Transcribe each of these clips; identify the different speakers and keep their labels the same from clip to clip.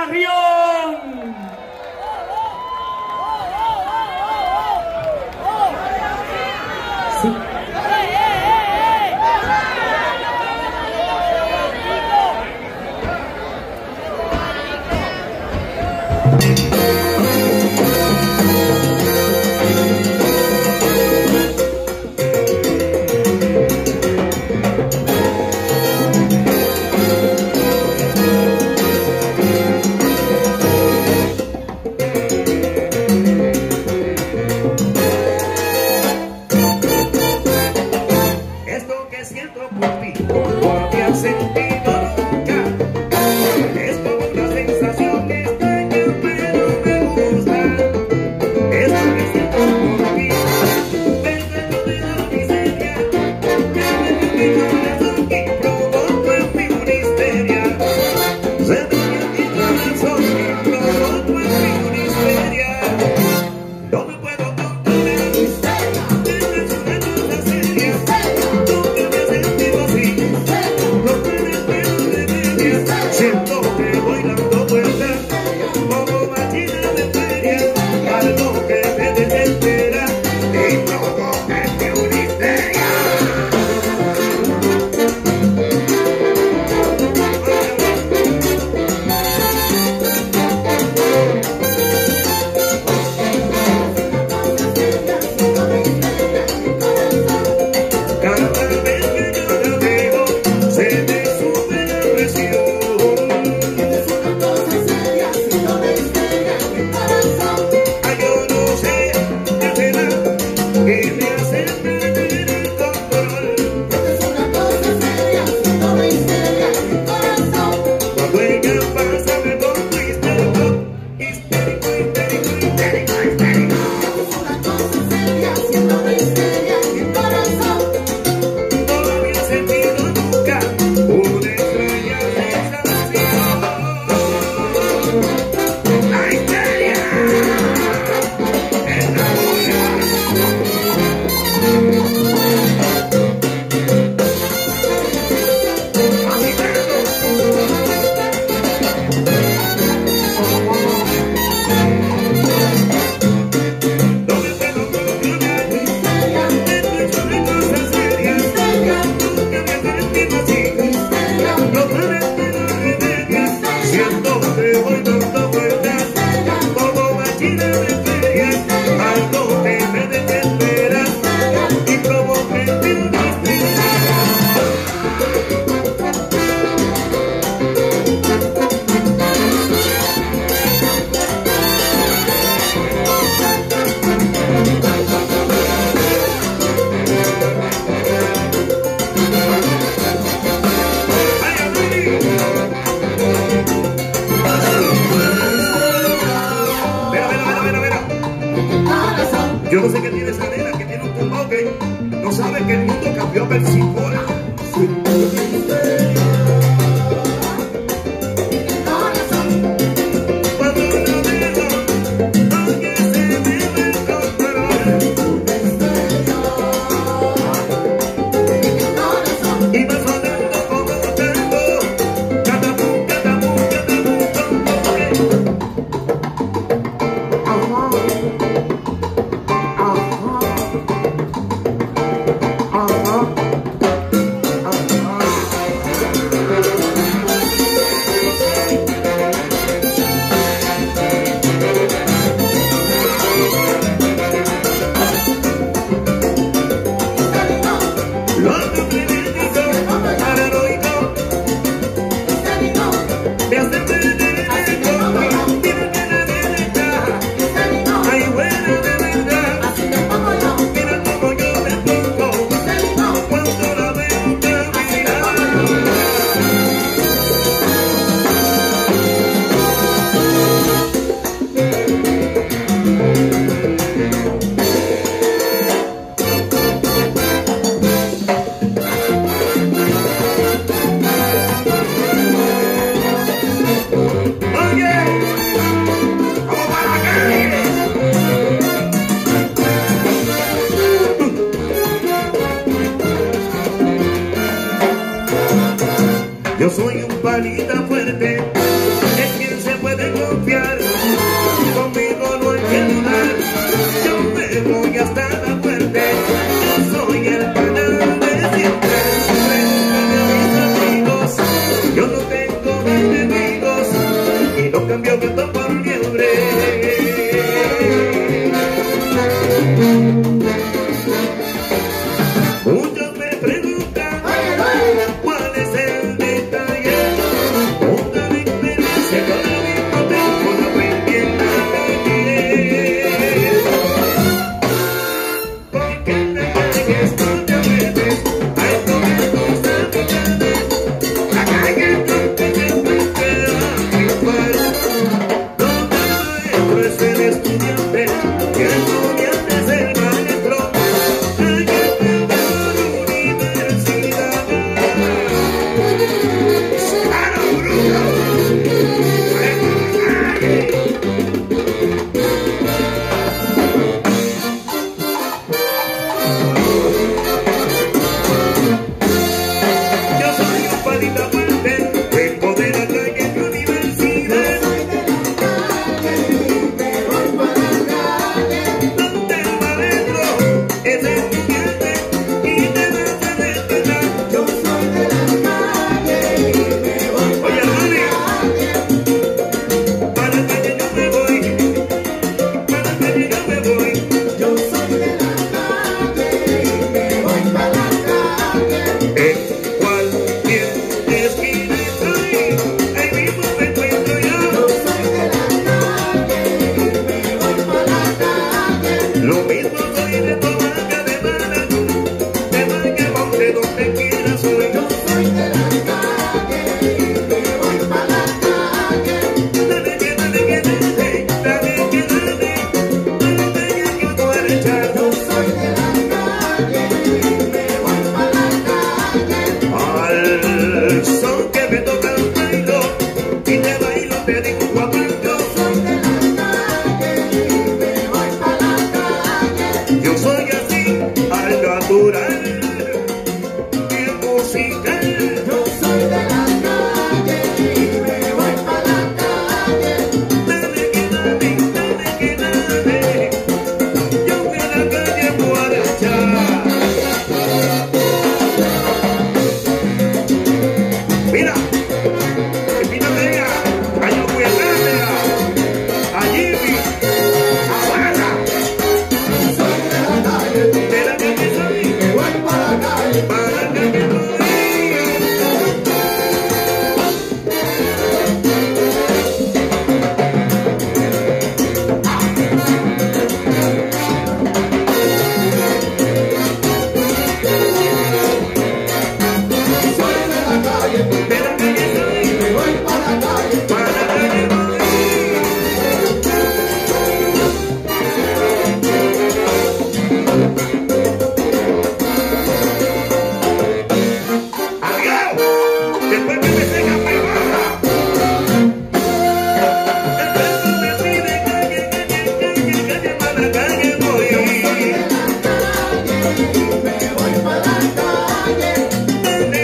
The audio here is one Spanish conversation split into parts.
Speaker 1: Carrión. Sí.
Speaker 2: Yo no sé qué tiene esa nena, que tiene un tumor que no sabe que el mundo cambió a Persicola. Yo soy un palita fuerte, es quien se puede cultural y musical.
Speaker 1: Yo soy de la calle y me voy para la calle.
Speaker 2: Dale que dale, yo fui a la calle Guarachá. Mira, invítame a Yahweh, a Jimmy, a Bala.
Speaker 1: Soy de la calle,
Speaker 2: De la calle soy,
Speaker 1: me voy para la calle.
Speaker 2: para la calle voy.
Speaker 1: Soy de la calle,
Speaker 2: De la calle soy,
Speaker 1: me voy para la calle.
Speaker 2: para la calle voy. Adiós. Después que me seca me baja. El verso me pide calle, para la calle voy.
Speaker 1: Me voy para la calle.
Speaker 2: Dale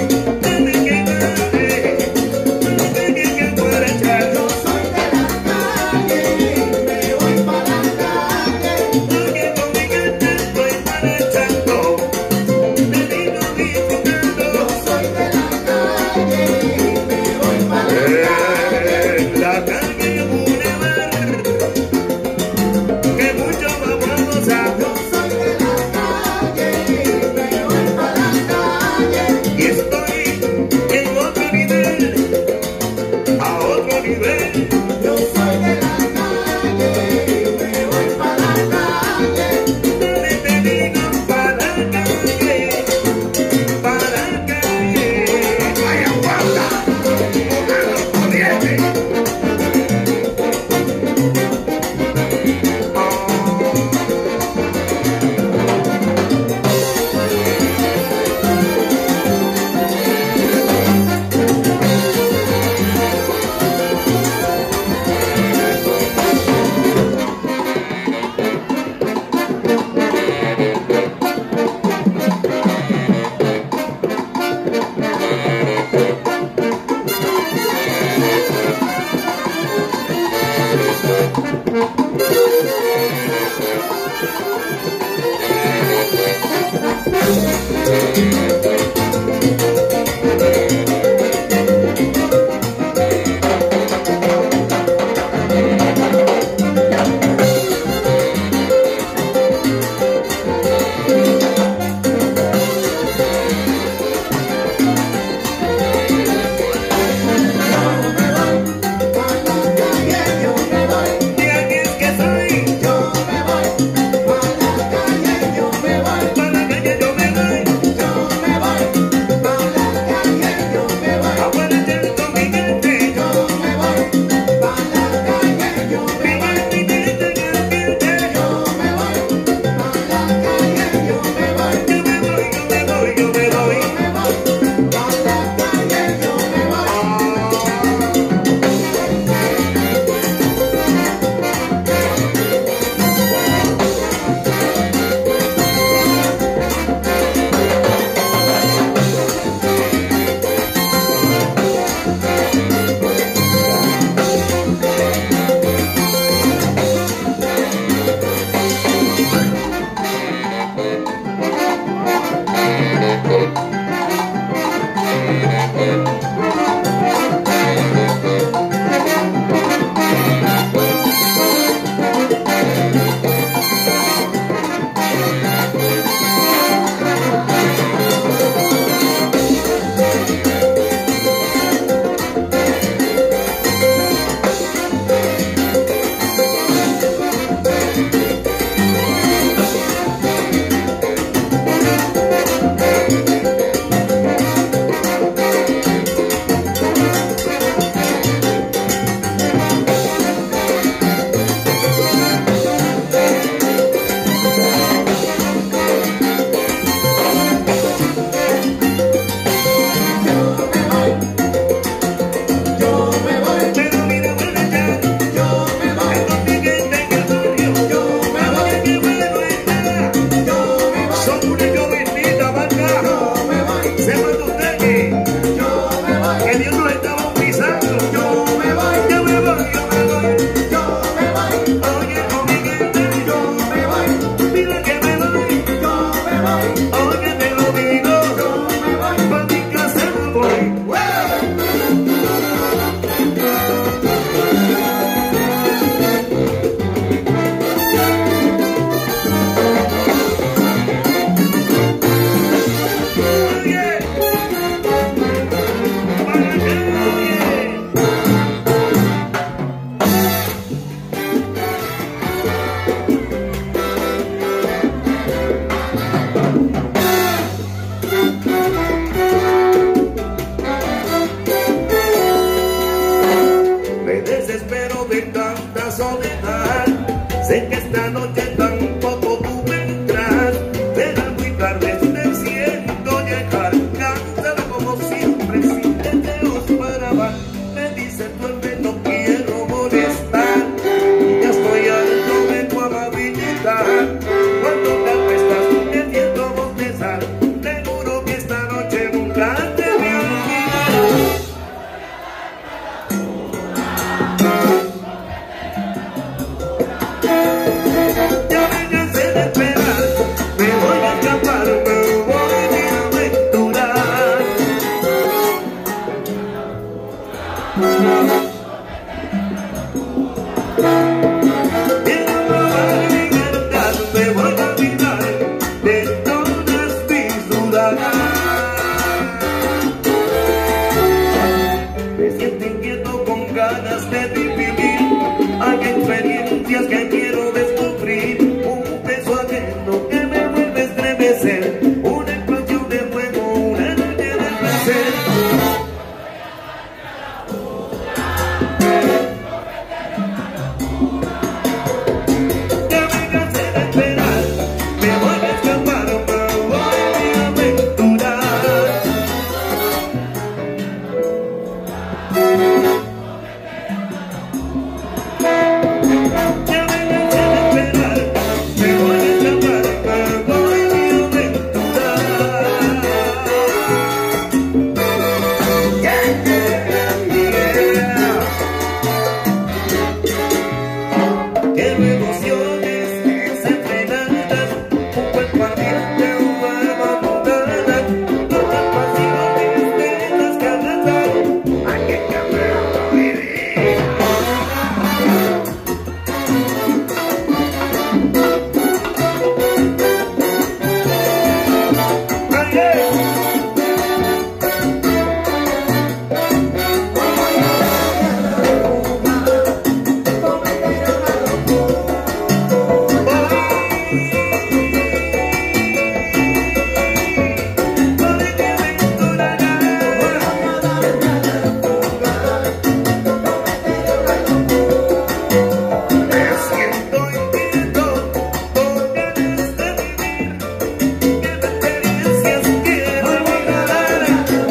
Speaker 2: que Guarachá.
Speaker 1: Yo soy de la calle y me voy para la calle.
Speaker 2: Porque con mi gente estoy marchando. Me digo disfrutando.
Speaker 1: Yo soy de la calle y me voy para la calle.
Speaker 2: La calle Boulevard, que mucho vamos a gozar.
Speaker 1: Yo soy de la calle y me voy para la calle.
Speaker 2: Y estoy en otro nivel, a otro nivel.
Speaker 1: Yo soy de la calle y me voy para la calle.
Speaker 2: Te digo para la calle, para la calle. Vaya guarda, mujeres corrientes. De aquí es que soy,
Speaker 1: Yo me voy para la calle, yo me voy.
Speaker 2: para la calle yo me voy.
Speaker 1: Yo
Speaker 2: enloquecer, una explosión de fuego, una noche de placer. Ya me cansé de esperar, me voy a escapar, me voy a aventurar. Ya me cansé de esperar, me voy a escapar, me voy a aventurar. Yeah, yeah. Qué emociones desenfrenadas, un cuerpo ardiente, una mano dada, todas pasiones de las que arrasan. Hay que cambiarlo, vivir. Ay, me siento inquieto por ganas de vivir, qué experiencias quiero regalar.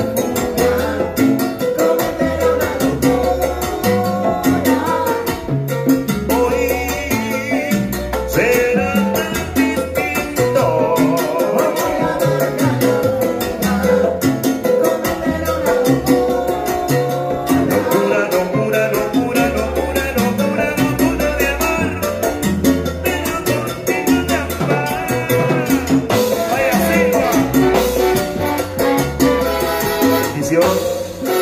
Speaker 2: Hoy será tan distinto. Locura, locura, locura, locura, locura, locura de amor, pero contigo de amar. Vaya Silva. Bendición.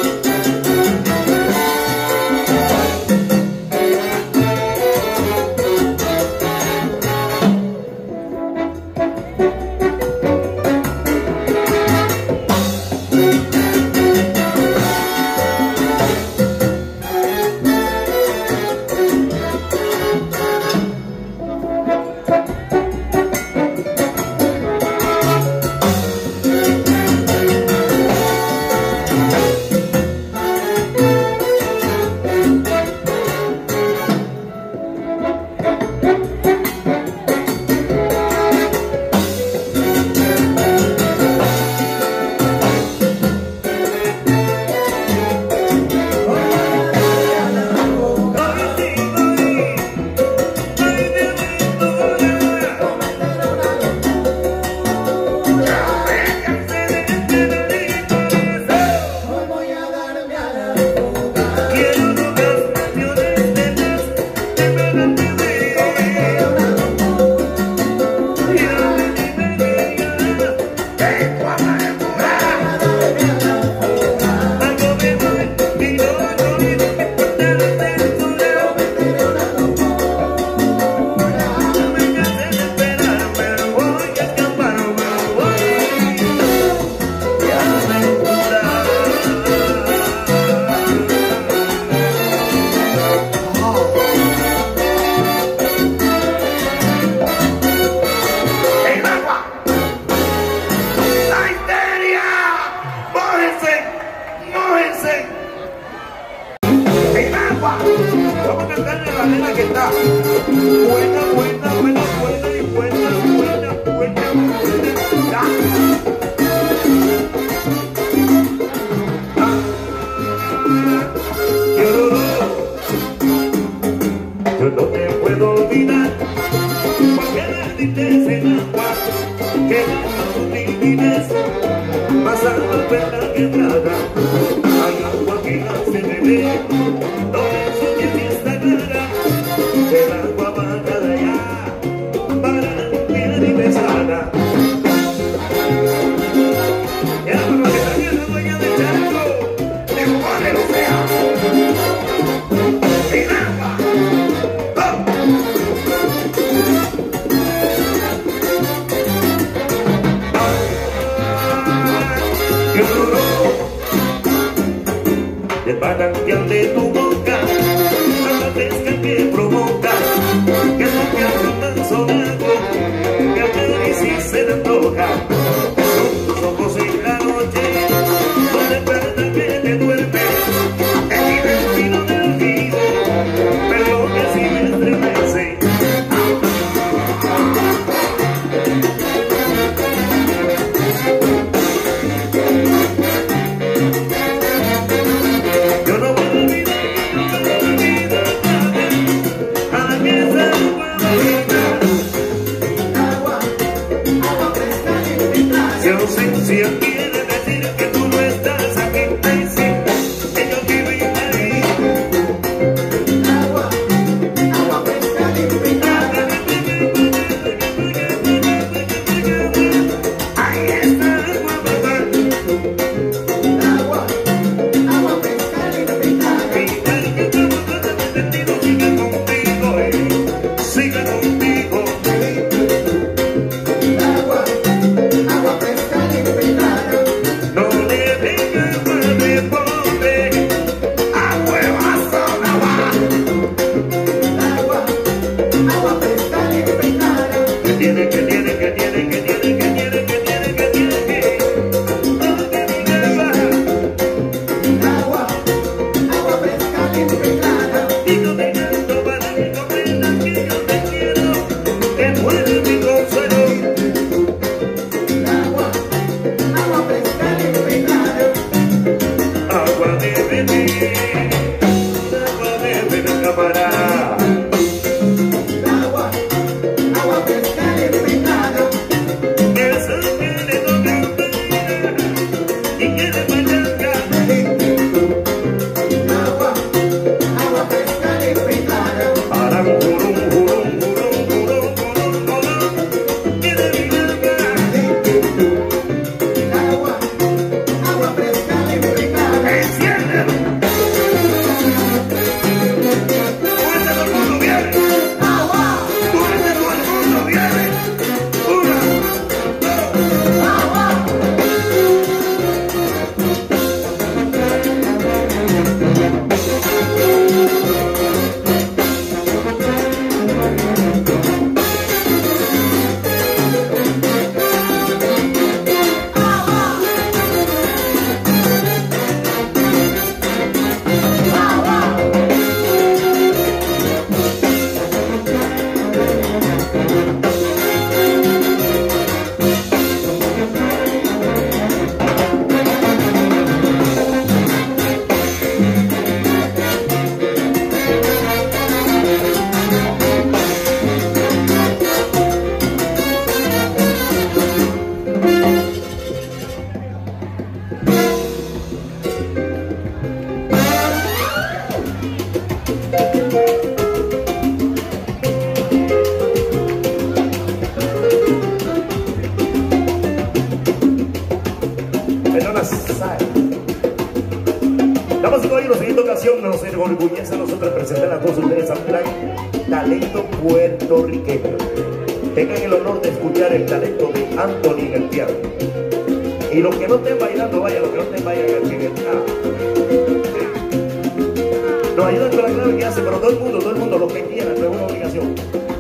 Speaker 2: Vamos a cantarle la nena que está buena, buena, buena, buena y buena, buena, buena, buena. Yo no te puedo olvidar, porque perdiste en agua, que no olvides, pasando por la quebrada, hay agua que hace beber. El agua baja de allá para limpiar y besarla. Y ahora lo que salió la dueña del charco, le pone el océano. Sin agua. ¡Oh! ¡Qué duro! El manantial de tu boca, la pesca que provoca, que es lo que hace un manso lago, que a París se le antoja. Si ausencia quiere decir que tú no estás aquí, ay sí, que yo viví ahí.
Speaker 1: Agua fresca limpia.
Speaker 2: Ahí está agua, papá.
Speaker 1: Agua fresca limpia.
Speaker 2: Igual que estamos totalmente metidos, siga contigo.
Speaker 1: Agua fresca limpia.
Speaker 2: No le venga agua de pobre, a huevazo no va.
Speaker 1: Agua fresca limpia.
Speaker 2: Que tiene, que tiene.
Speaker 1: Agua fresca limpia.
Speaker 2: Y no te canto para que comprendas que yo te quiero, que tú eres mi consuelo.
Speaker 1: Agua fresca limpia.
Speaker 2: Agua de venir, agua de camarada.
Speaker 1: Agua fresca limpia.
Speaker 2: Esa que le toca a usted y quiere palanca.
Speaker 1: Agua fresca limpia.
Speaker 2: Para un jurón, quiere vinagre.
Speaker 1: Agua fresca limpia.
Speaker 2: Enciéndelo. Fuerte todo el mundo viene. Fuerte todo el mundo viene. Una, damas y caballeros, en esta ocasión nos enorgullece a nosotros presentar a todos ustedes a un gran talento puertorriqueño. Tengan el honor de escuchar el talento de Anthony en el piano. Y los que no estén bailando, vayan, los que no estén bailando al nivel. Nos ayudan con la clave que hace, pero todo el mundo, lo que quiera, no es una obligación.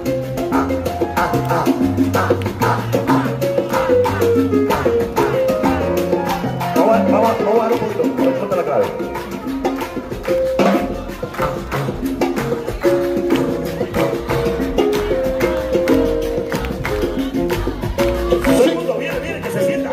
Speaker 2: Vamos a bajar un poquito, no importa la clave. Todo el mundo, viene, que se sienta.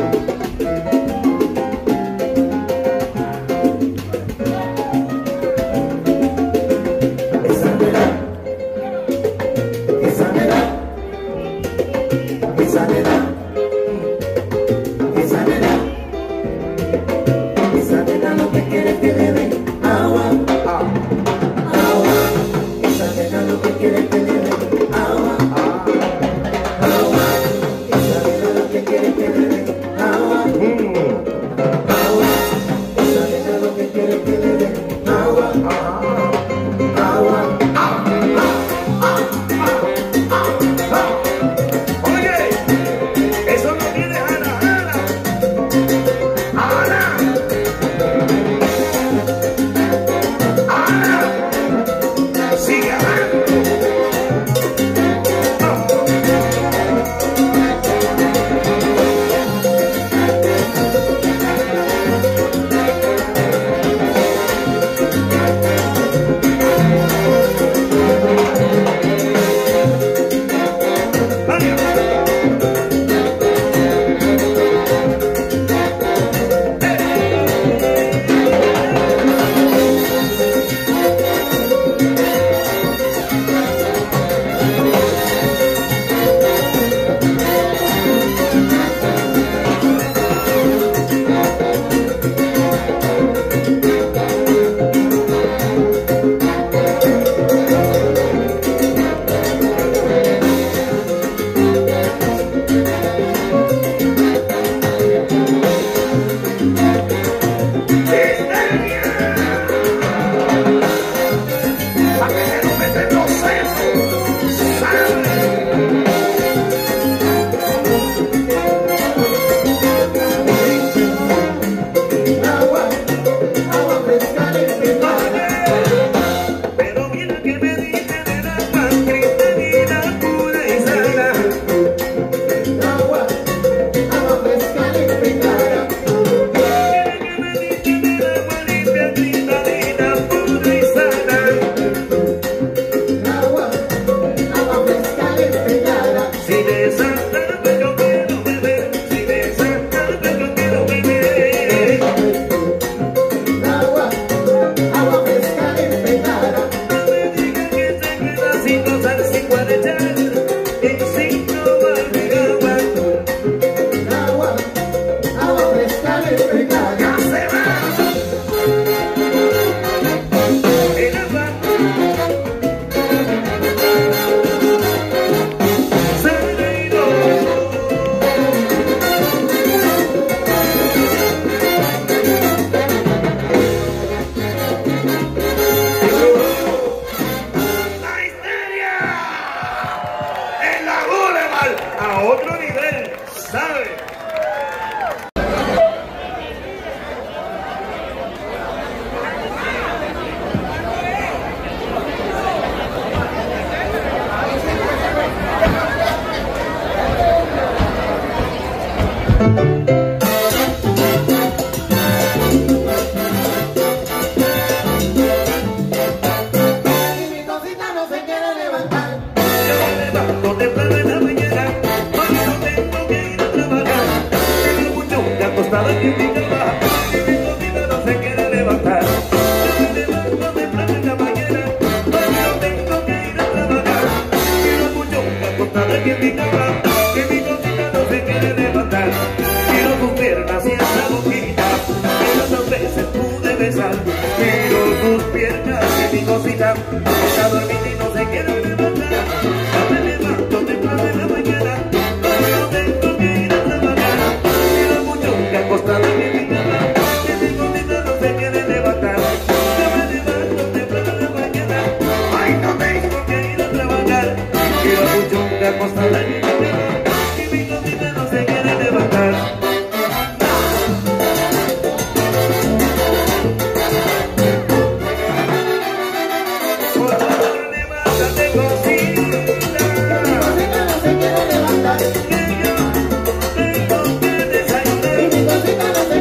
Speaker 1: Y mi cosita no se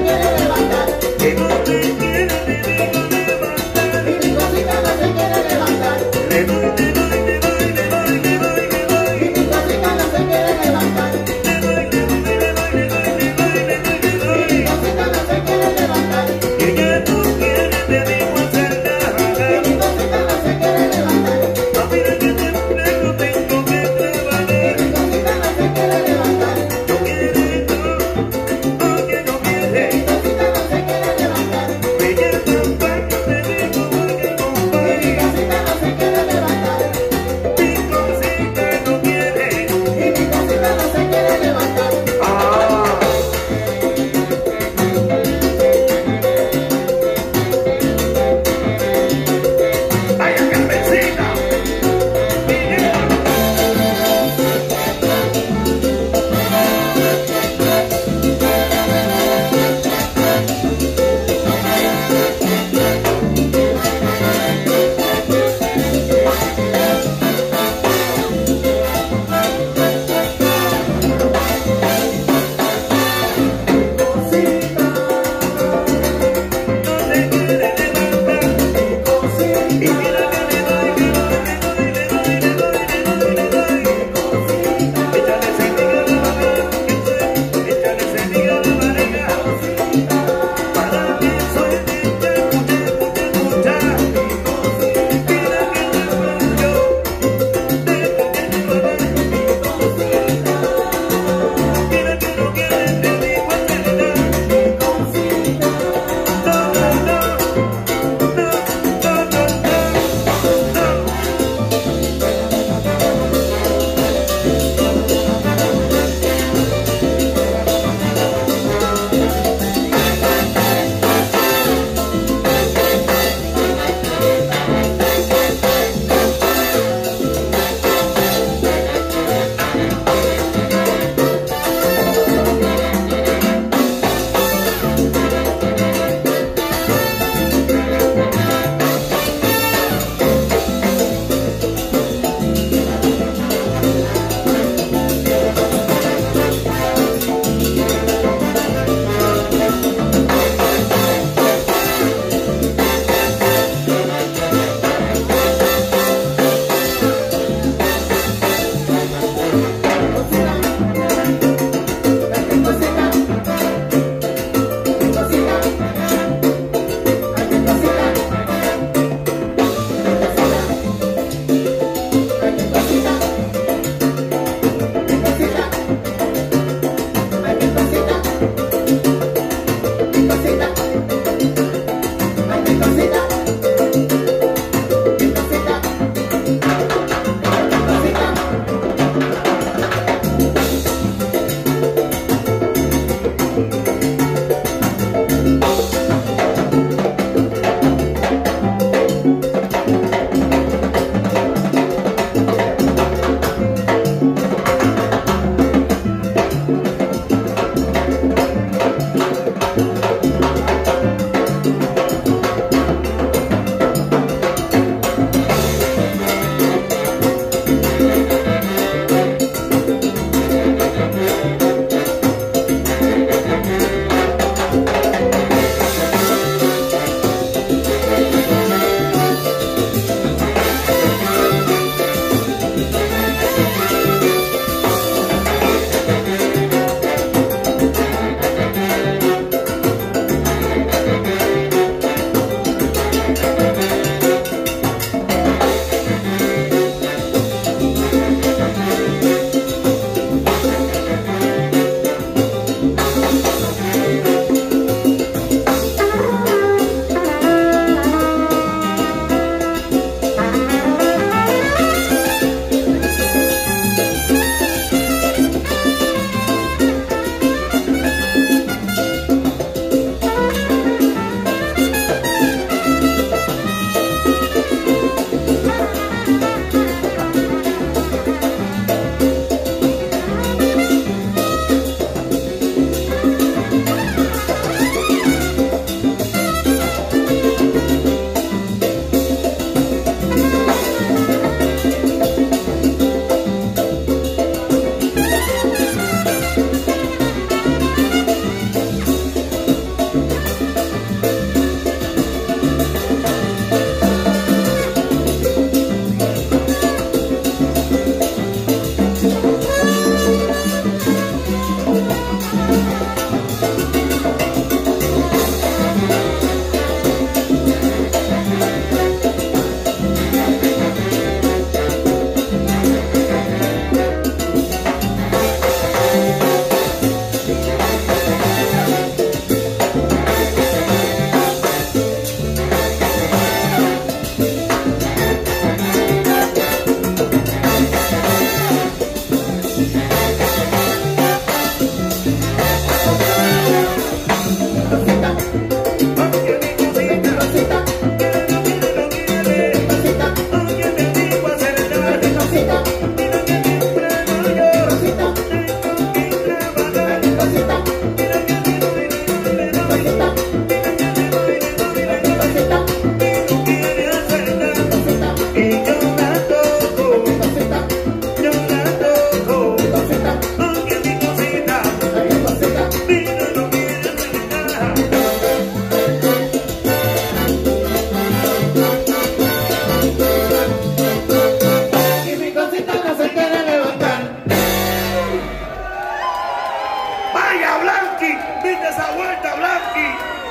Speaker 2: la vuelta, Blanqui.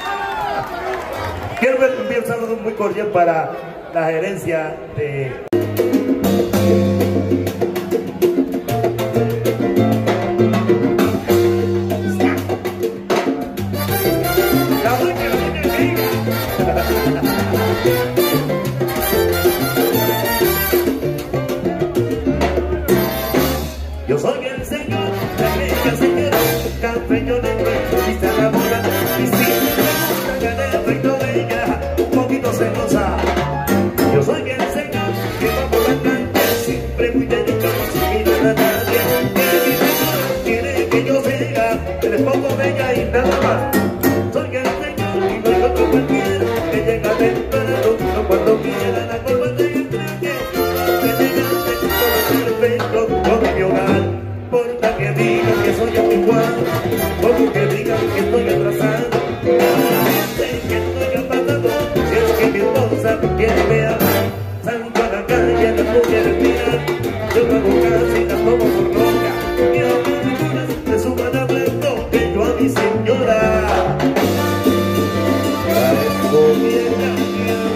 Speaker 2: Quiero enviar un saludo muy cordial para la gerencia de... Yo soy el señor, la bella señora, cafeño negro, y se enamora, y si me gusta que el efecto de ella, un poquito celosa. Yo soy el señor, que va por la calle, siempre muy delicado, sin mirar a nadie, que mi señora quiere que yo sea el esposo de ella y nada más. Soy el señor, y no hay otro cualquiera, que llega temprano, no cuando quiera, la culpa de el traje, elegante, todo perfecto, todo mi hogar. Importa que digan que soy igual, como que digan que estoy atrasado, que estoy apagado, si es que mi esposa me quiere ver, salgo a la calle, las mujeres miran, yo no hago caso y la tomo por loca, y a algunas me suban hablando que yo a mi señora parezco bien dañado.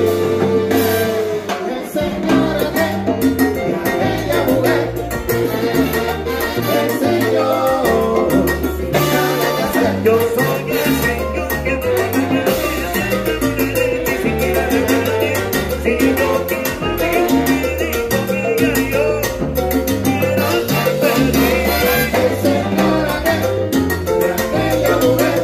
Speaker 2: Yo soy el señor que no me ni siquiera de nadie. Si yo quiero vivir con ella, yo quiero ser feliz.
Speaker 1: El Señor de aquella mujer,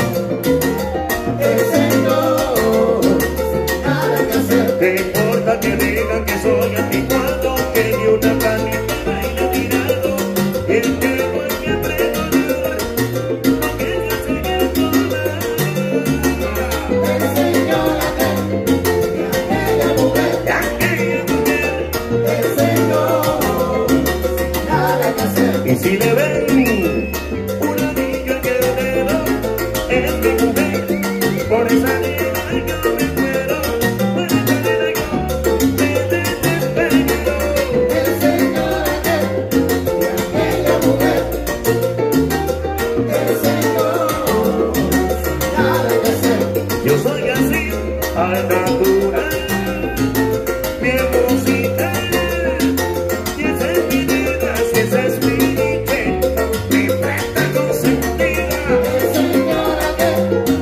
Speaker 1: el Señor sin nada que hacer.
Speaker 2: ¿Qué importa que digan que soy anticuado, que ni una canita baila tirado? Y el que fue que preparar, porque yo soy el soldado.
Speaker 1: El Señor de aquella mujer,
Speaker 2: De aquella mujer.
Speaker 1: el Señor sin nada que hacer.
Speaker 2: Y si le ven un anillo en el dedo, es mi mujer. Por esa nena yo me muero, por esa nena yo me desespero.
Speaker 1: El Señor de aquella mujer, el Señor sin nada que hacer.
Speaker 2: Yo soy así, al natural, bien musical, y esa es mi vida, si esa es mi noche, mi presta consentida.
Speaker 1: El Señor de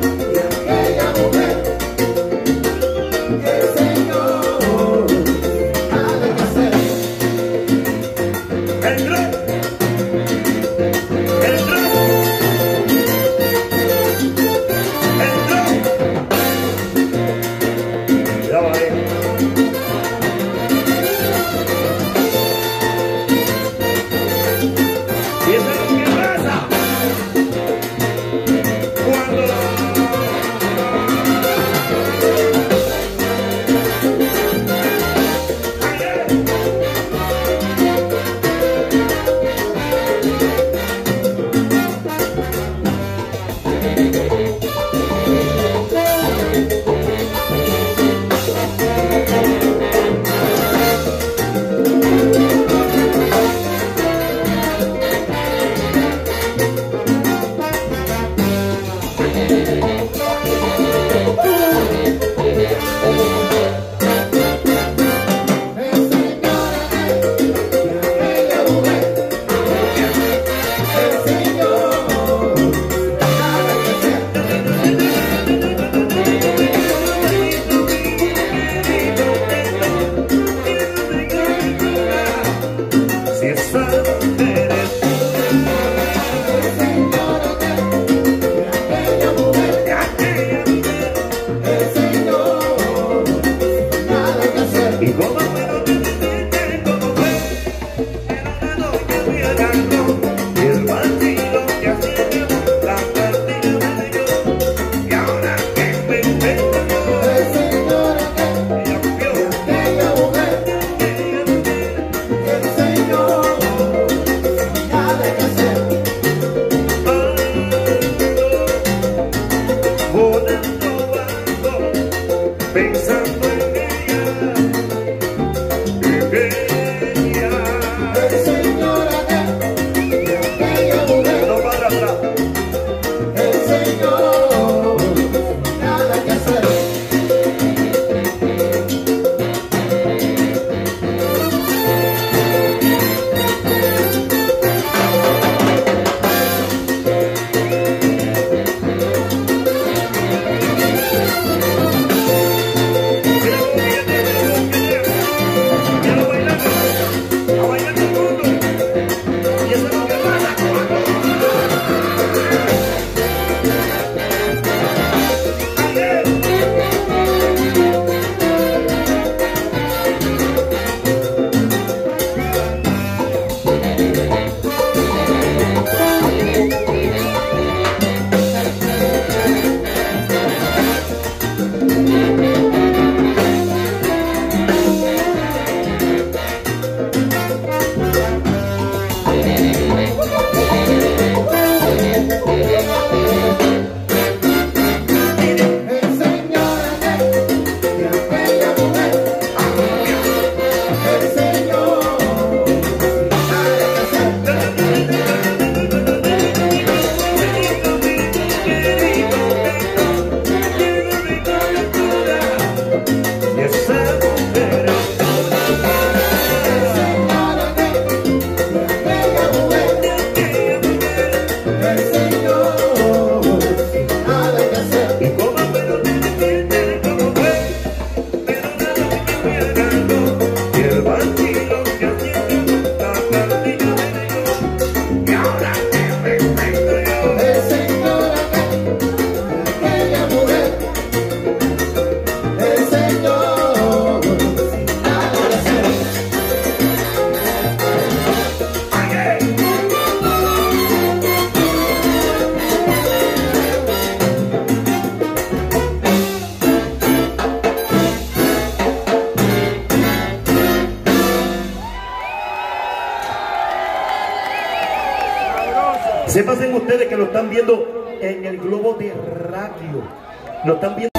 Speaker 2: Sepan ustedes que lo están viendo en el globo terráqueo. Lo están viendo.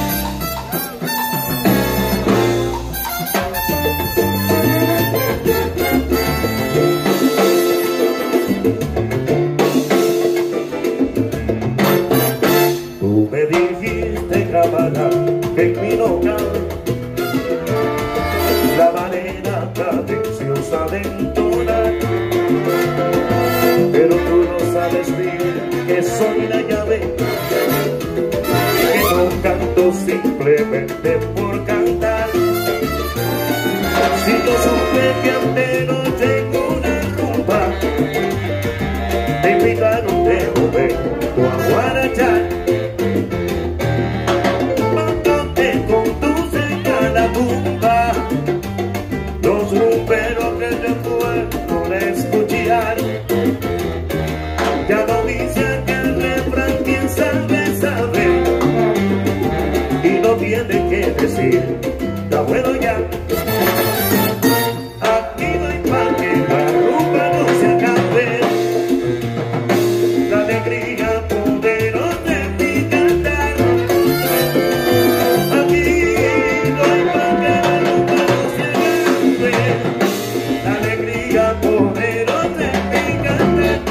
Speaker 2: Tú me dijiste, cámara, que en mi local la manera cadenciosa de entonar, pero tú no sabes bien que soy la llave, que no canto simplemente por cantar. Si yo supe que antenoche en una rumba te invitaron de momento a guarachar, mándate con tu señal a tumba los rumberos que te puedo escuchar. Ya no dicen que el refrán quien sabe, sabe, y no tiene que decir, está bueno ya. Aquí no hay pa' que la rumba no se acabe, la alegría poderosa de mi cantar. Aquí no hay pa' que la rumba no se acabe, la alegría poderosa de mi cantar.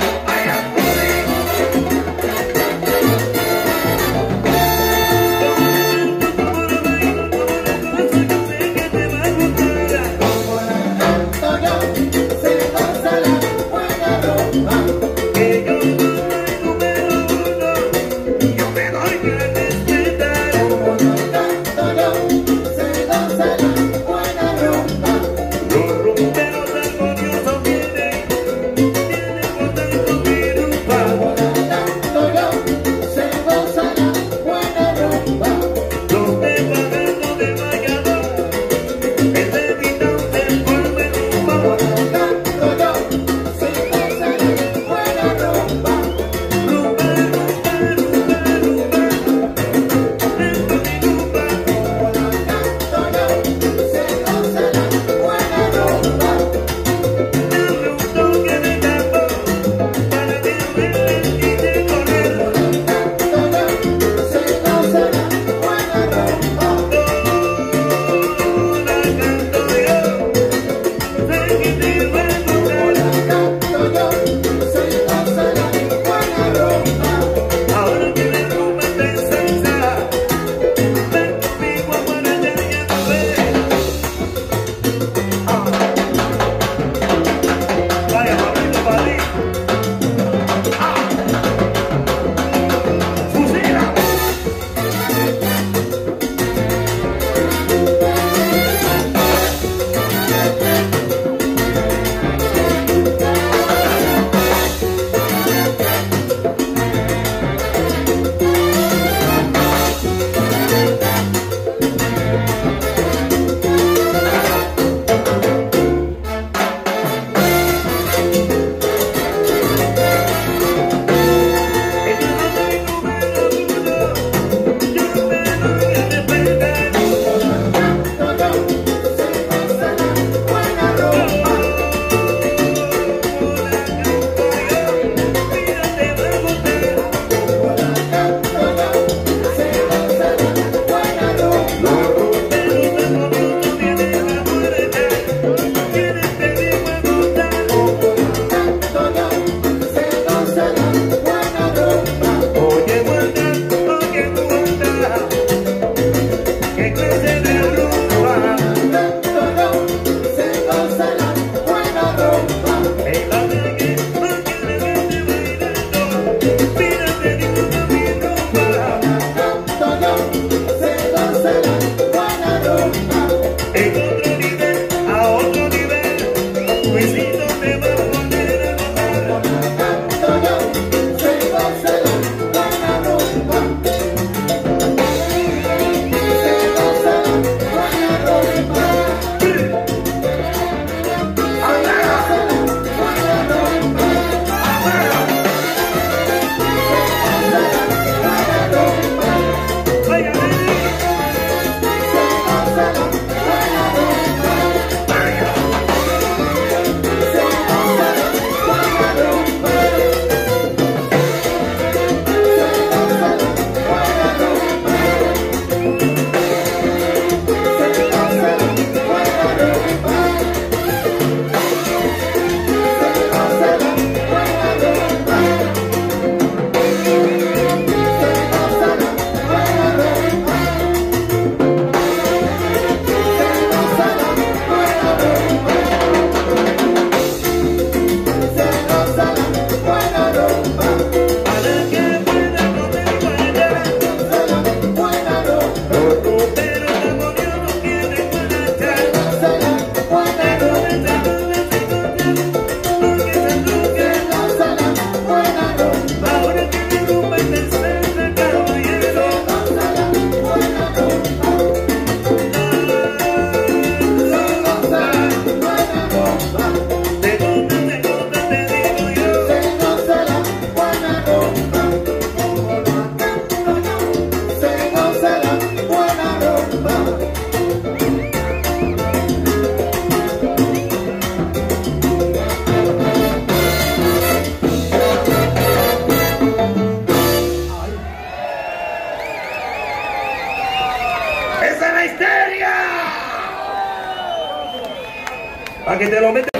Speaker 2: para que te lo metas.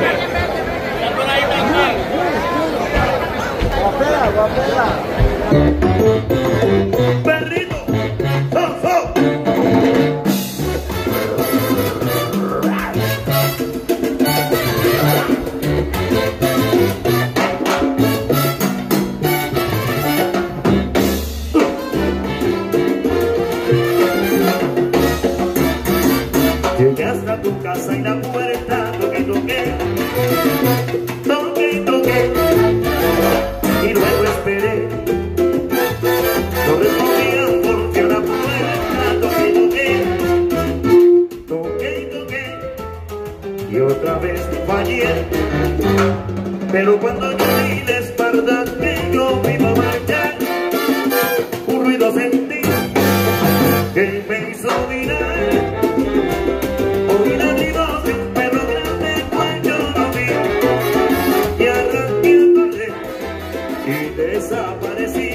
Speaker 2: Perrito, llegué hasta tu casa y la puerta toqué, y luego esperé. No respondían porque la puerta toqué, y otra vez fallé. Pero cuando yo di la espalda que yo me iba a marchar, un ruido sentí que me hizo mirar. Oí latidos de un perro grande cuando yo lo vi, y arranqué a correr y desaparecí.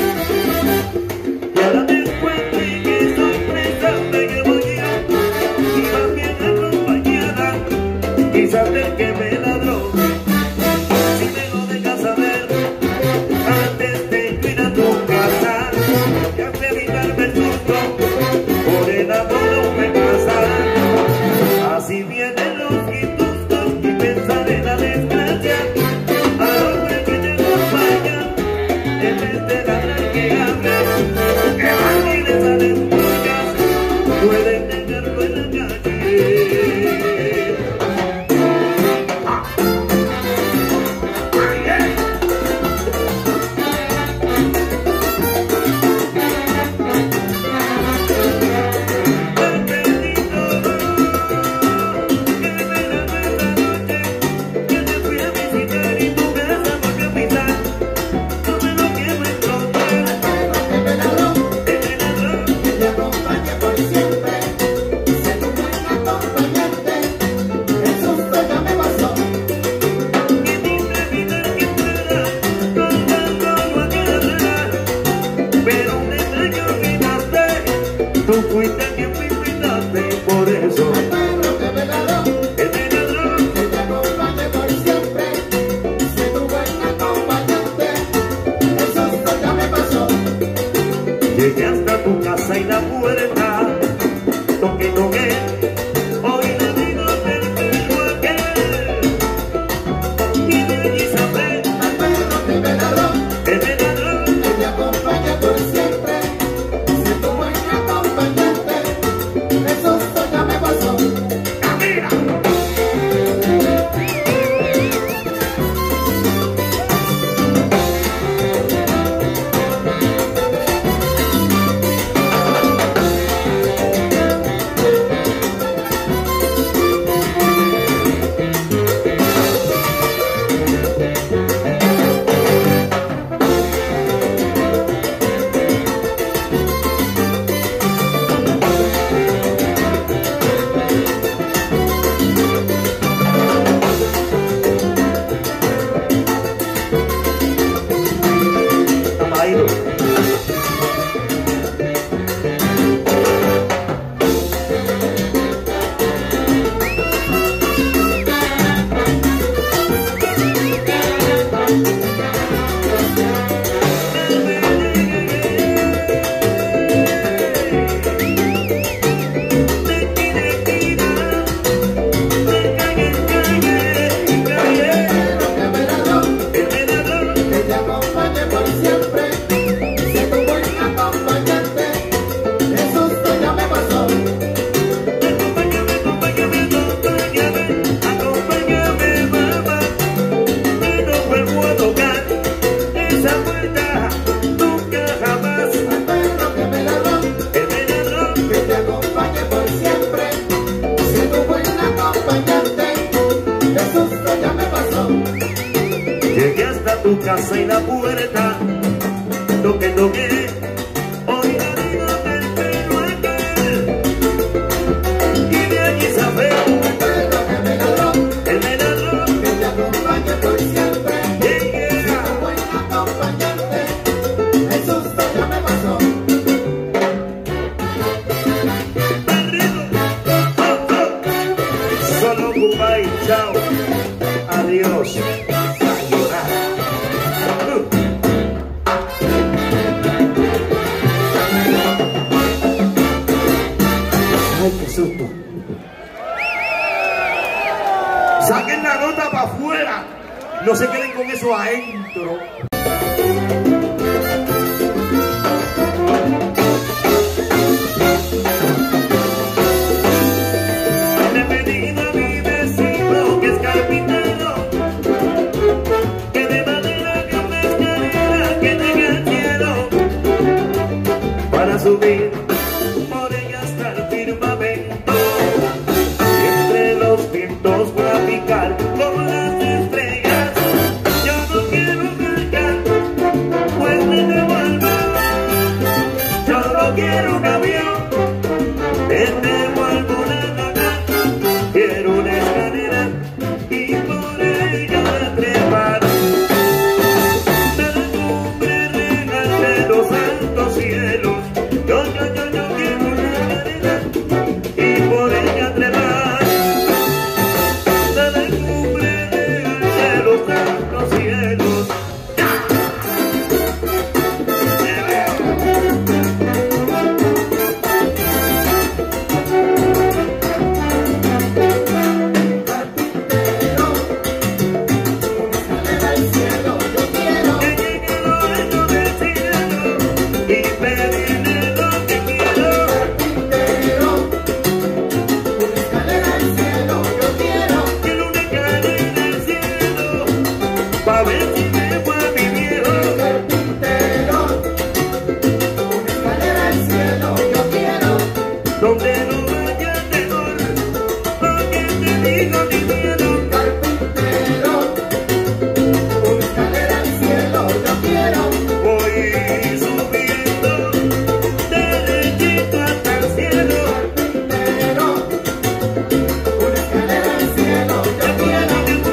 Speaker 2: Y ahora te encuentro y qué sorpresa me llevo yo, iba bien acompañada, quizás del que me ladró. Si me lo dejas saber antes de ir a tu casa, y antes de evitarme el susto, por el amor no me pasa. Así vienen los quituzos y pensar en la desgracia al hombre que te acompaña, en vez de ladrar que hable, que van y le salen pollas, pueden tenerlo en la calle. Tú fuiste quien me invitaste, por eso
Speaker 1: Al perro que me ladró,
Speaker 2: el de ladrón,
Speaker 1: que te acompañe por siempre. Sé tu buen acompañante, el susto ya me pasó.
Speaker 2: llegué hasta tu casa y la puerta toqué, oí latidos del perro aquel, y de allí sabré
Speaker 1: Al perro que me ladró,
Speaker 2: el de ladrón,
Speaker 1: que te acompañe por siempre. Sé tu buen acompañante, el susto ya me pasó.
Speaker 2: camina. Amairo.
Speaker 1: Perro que me ladró, que te acompañe por siempre. Sé tu buen acompañante, el susto ya me pasó.
Speaker 2: Acompáñame, mamá, que no vuelvo a tocar esa puerta nunca jamás.
Speaker 1: Al perro que me ladró,
Speaker 2: El de ladrón,
Speaker 1: que te acompañe por siempre. Sé tu buen acompañante, el susto ya me pasó.
Speaker 2: llegué hasta tu casa y la puerta toqué, oí latidos del perro aquel, y de allí sabré
Speaker 1: Al perro que me ladró,
Speaker 2: el de ladrón,
Speaker 1: que te acompañe por siempre.
Speaker 2: yeah.
Speaker 1: Tu buen acompañante, el susto ya me pasó.
Speaker 2: Perrito, solo ocupa No se queden con eso adentro. Le he pedido a mi vecino que es carpintero, que de madera que una escalera que llegue al cielo, para subir por ella hasta el firmamento, y entre los vientos voy a picar con las estrellas. Yo no quiero cargar, pues me devuelvo. Yo no quiero un avión, me devuelvo nada. Quiero una escalera y por ella trepar. De la cumbre real de los altos cielos. Yo quiero una escalera y por ella trepar. De la cumbre real de los altos cielos. Pa' ver si me fue a mi viejo.
Speaker 1: Carpintero, una escalera al cielo yo quiero.
Speaker 2: Donde no vaya temor, porque te digo mi miedo.
Speaker 1: Carpintero, una escalera al cielo yo quiero.
Speaker 2: Voy subiendo derechito hasta el cielo.
Speaker 1: Carpintero, una escalera al cielo yo quiero.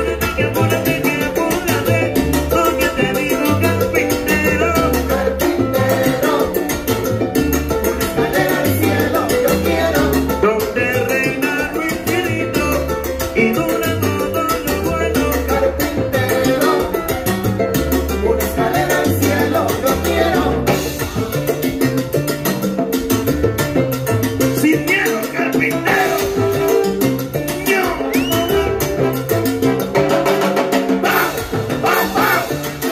Speaker 2: Porque te digo carpintero.
Speaker 1: Carpintero, una escalera al cielo yo quiero.
Speaker 2: Donde reina lo infinito y dura todo lo bueno.
Speaker 1: Carpintero, una escalera al cielo yo quiero.
Speaker 2: Sin miedo, carpintero. Yo. ¡Vamos! ¡Vamos! ¡Vamos!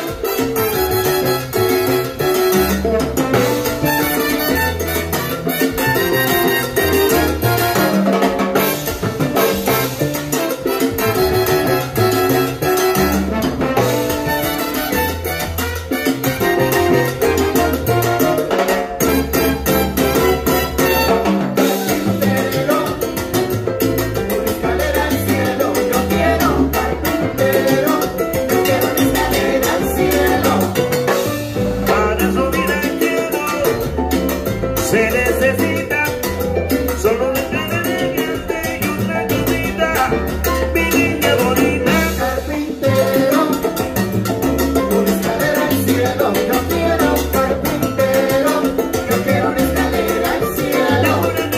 Speaker 1: Carpintero, una escalera al cielo yo quiero. Carpintero, yo quiero una escalera al cielo.
Speaker 2: Para subir al cielo se necesita solo una escalera grande y una cosita, mi niña bonita.
Speaker 1: Carpintero, una escalera al cielo yo quiero. Carpintero, yo quiero una escalera al cielo.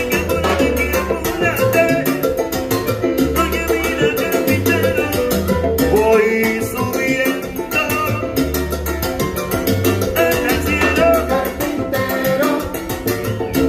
Speaker 2: Oye, mira, carpintero, voy subiendo al cielo.
Speaker 1: Carpintero,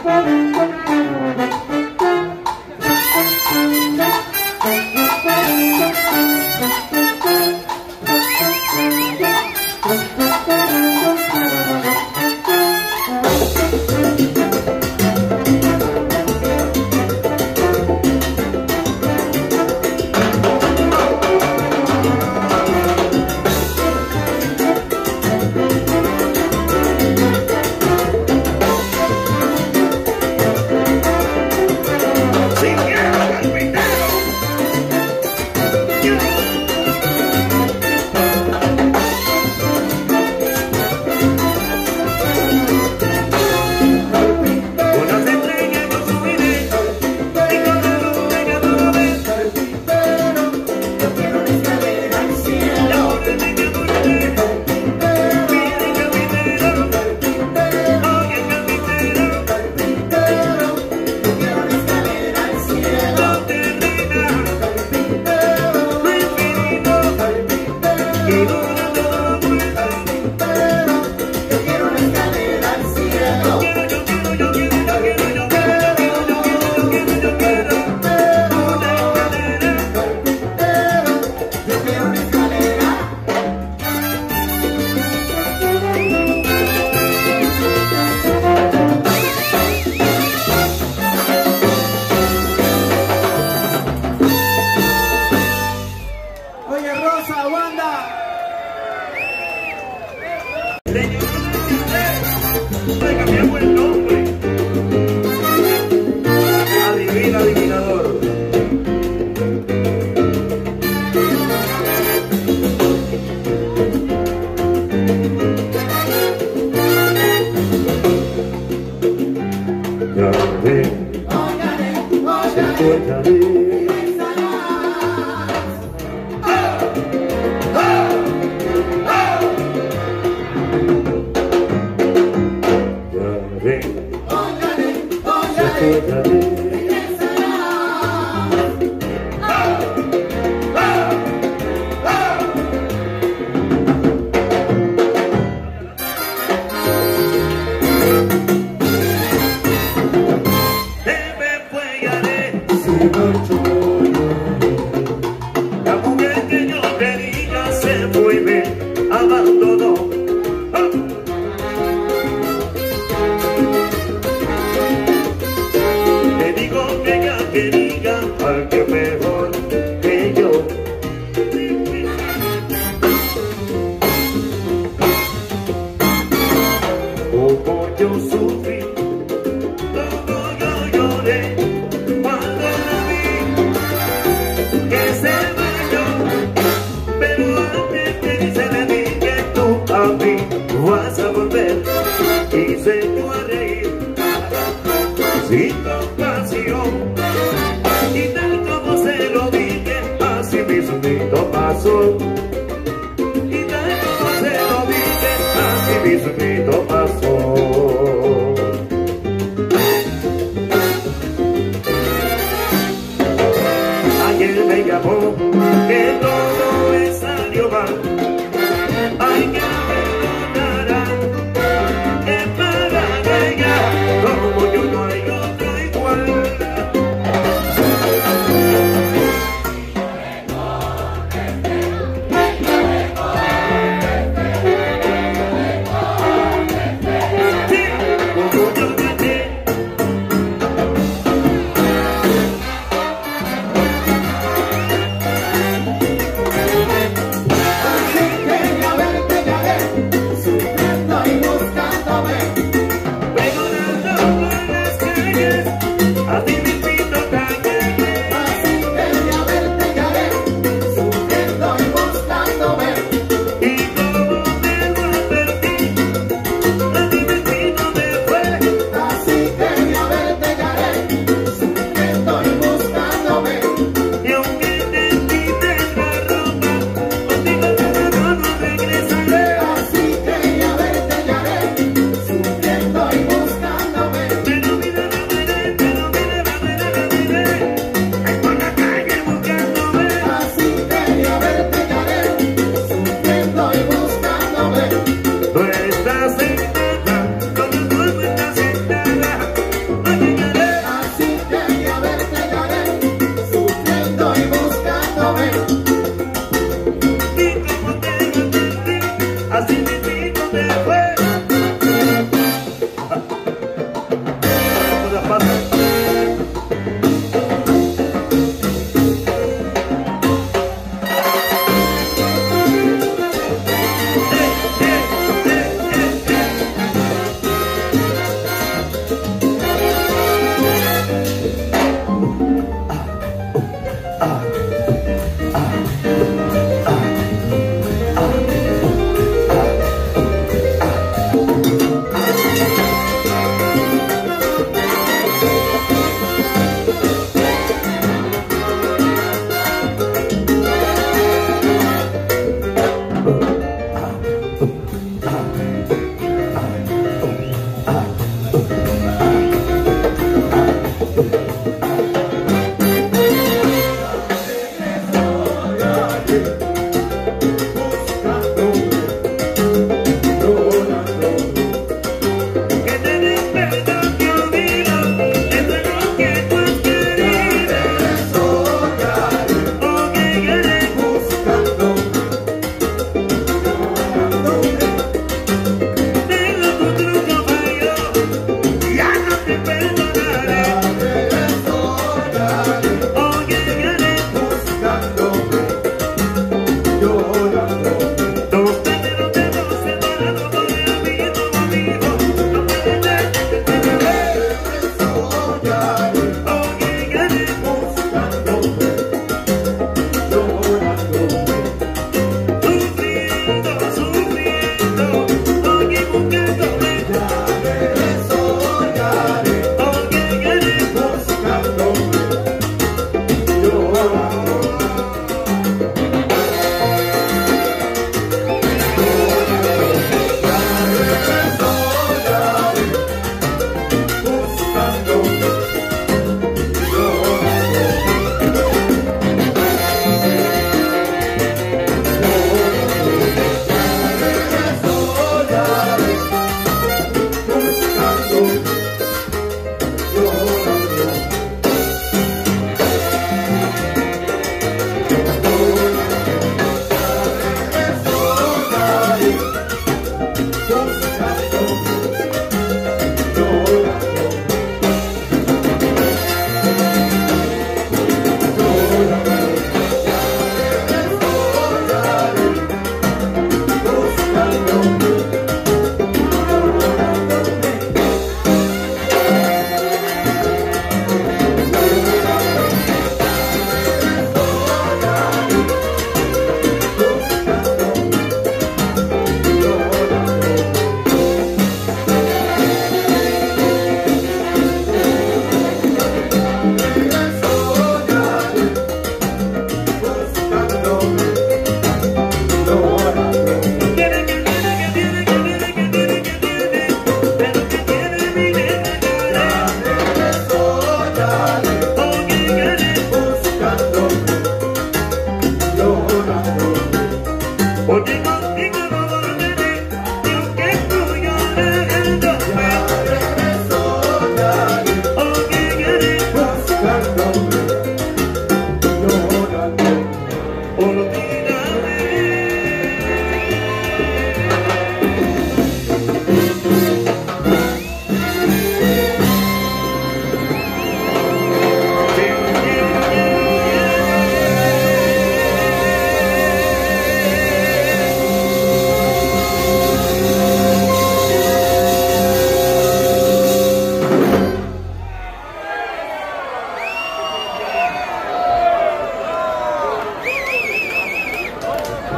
Speaker 2: Le cambiamos el nombre. Adivina, adivinador. Ya ve, la mujer que yo quería se fue, me abandonó. Le digo que ella quería al que mejor que yo. Como yo sufrí, como yo lloré cuando la vi que se marchó, pero antes que se le di que tú a mí vas a volver, y se echó a reír sin compasión, y tal como se lo dije, así mismito pasó. Y tal como se lo dije, así mismito pasó. Ayer me llamó que todo me salió mal. Hay que perdonará, que para ella, como yo no hay otro igual.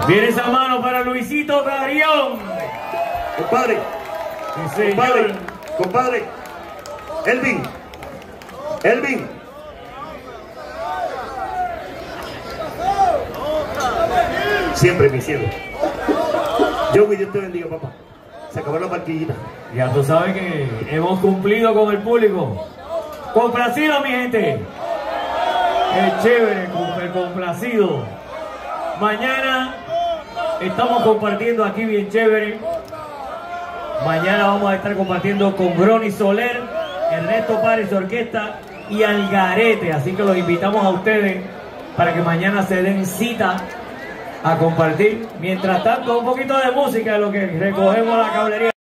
Speaker 3: Viene esa mano para Luisito Carrión.
Speaker 2: Compadre,
Speaker 3: Sí,
Speaker 2: compadre, compadre. Elvin. Siempre, mi cielo. Dios te bendiga, papá. Se acabó la marquillita.
Speaker 3: Ya tú sabes que hemos cumplido con el público. Complacido, mi gente. Qué chévere, el complacido. Mañana estamos compartiendo aquí bien chévere. Mañana vamos a estar compartiendo con Brony Soler, Ernesto Párez Orquesta y Algarete. Así que los invitamos a ustedes para que mañana se den cita a compartir. Mientras tanto, un poquito de música de lo que recogemos la cablería.